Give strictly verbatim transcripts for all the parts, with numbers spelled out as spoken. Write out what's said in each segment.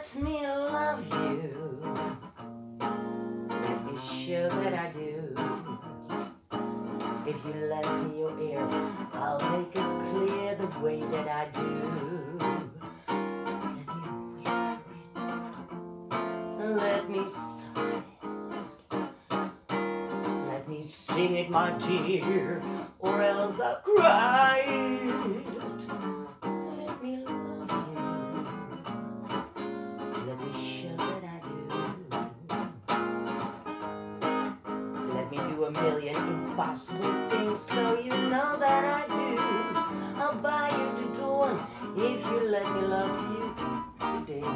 Let me love you. Let me show that I do. If you lend me your ear, I'll make it clear the way that I do. Let me whisper it. Let me sigh it. Let me sing it, my dear, or else I'll cry it. Let me love you. Let me show that I do. Let me do a million impossible things so you know that I do. I'll buy you the dawn if you let me love you today.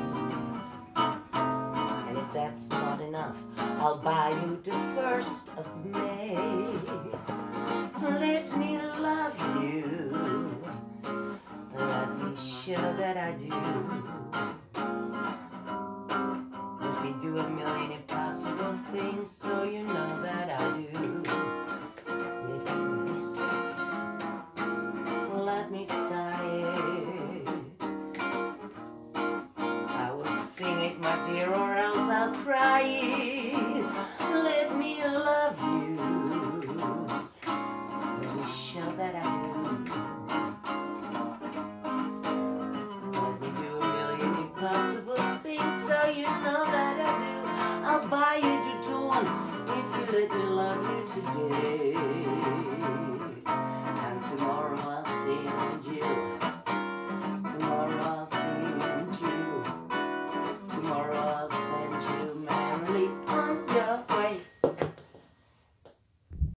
And if that's not enough, I'll buy you the first of May. Let me love you. Let me show that I do. Let me do a million impossible things so you know that I do. Let me whisper it. Let me sigh it. I will sing it, my dear, or else I'll cry it. Let me love